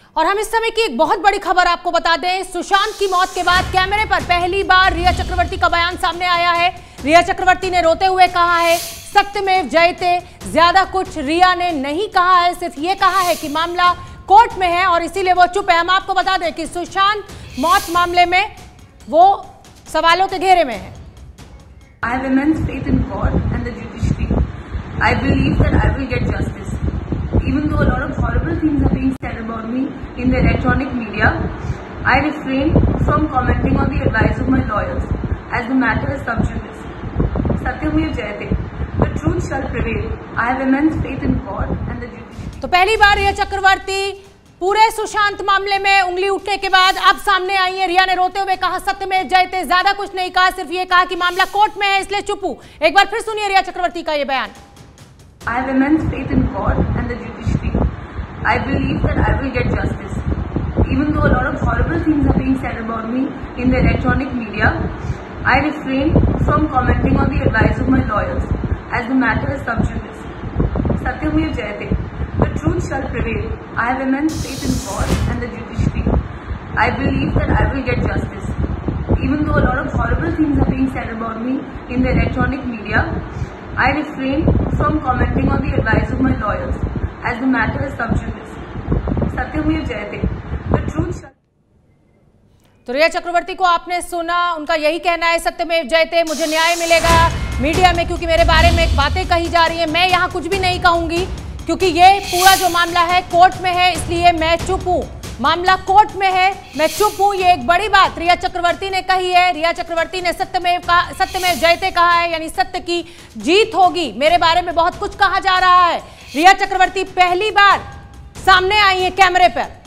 और हम इस समय की एक बहुत बड़ी खबर आपको बता दें। सुशांत की मौत के बाद कैमरे पर पहली बार रिया चक्रवर्ती का बयान सामने आया है। रिया चक्रवर्ती ने रोते हुए कहा है सत्यमेव जयते। ज्यादा कुछ रिया ने नहीं कहा है, सिर्फ ये कहा है कि मामला कोर्ट में है और इसीलिए वो चुप है। हम आपको बता दें कि सुशांत मौत मामले में वो सवालों के घेरे में है। I have immense faith in God and the judiciary. I believe that I will get justice. Even though a lot of horrible things are being said about me in the electronic media, I refrain from commenting on the advice of my lawyers as the matter is sub judice. Satyamev Jayate. The truth shall prevail. I have immense faith in God and the judiciary. तो पहली बार रिया चक्रवर्ती पूरे सुशांत मामले में उंगली उठने के बाद अब सामने आई है। रिया ने रोते हुए कहा सत्यमेव जयते। ज्यादा कुछ नहीं कहा, सिर्फ ये कहा कि मामला कोर्ट में है इसलिए चुप हूं। एक बार फिर सुनिए रिया चक्रवर्ती का ये बयान। I have immense faith in God and the judiciary. I believe that I will get justice. Even though a lot of horrible things are being said about me in the electronic media, I refrain from commenting on the advice of my lawyers as the matter is sub judice. Satyamev Jayate. The truth shall prevail. I have immense faith in God and the judiciary. I believe that I will get justice. Even though a lot of horrible things are being said about me in the electronic media, I refrain from commenting on the advice of my lawyers as the matter is sub judice. Satyamev Jayate. The truth shall. तो रिया चक्रवर्ती को आपने सुना, उनका यही कहना है सत्यमेव जयते। मुझे न्याय मिलेगा मीडिया में क्योंकि मेरे बारे में बातें कही जा रही है। मैं यहाँ कुछ भी नहीं कहूंगी क्योंकि ये पूरा जो मामला है कोर्ट में है, इसलिए मैं चुप हूं। मामला कोर्ट में है, मैं चुप हूं। ये एक बड़ी बात रिया चक्रवर्ती ने कही है। रिया चक्रवर्ती ने सत्यमेव जयते कहा है, यानी सत्य की जीत होगी। मेरे बारे में बहुत कुछ कहा जा रहा है। रिया चक्रवर्ती पहली बार सामने आई है कैमरे पर।